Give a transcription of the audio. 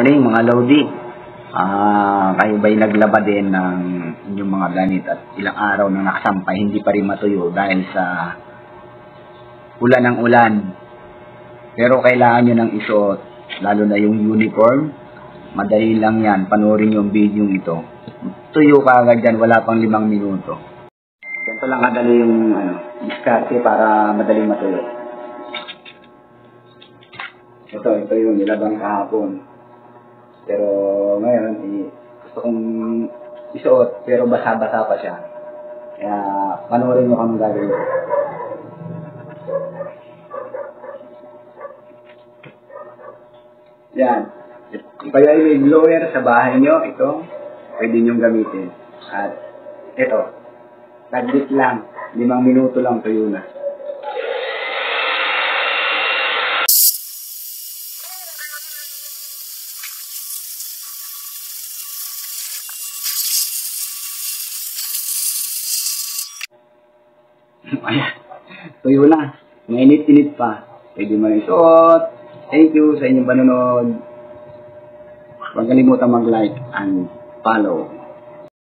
morning mga Lodi. Kayo ba'y naglaba din ng inyong mga ganit at ilang araw na nakasampay, hindi pa rin matuyo dahil sa ulan ng ulan. Pero kailangan nyo ng isuot, lalo na yung uniform. Madali lang yan, panoorin yung video ito. Tuyo ka agad dyan, wala pang 5 minuto. Ganito lang kadali yung diskarte para madaling matuyo. Ito yung nilabang kahapon. Pero ngayon, gusto kong isuot, pero basa-basa pa siya. Kaya panoorin nyo kung gagawin. Yan. Kung kayo ay may blower sa bahay nyo, ito, pwede nyo gamitin. At ito, taglit lang, 5 minuto lang tuyo na. Ayan, tuyo na. Mainit-init pa. Pwede mo na isuot. Thank you sa inyong panonood. Huwag kalimutan mag-like and follow.